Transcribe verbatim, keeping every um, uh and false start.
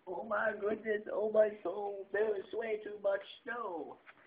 Oh my goodness, oh my soul, there is way too much snow.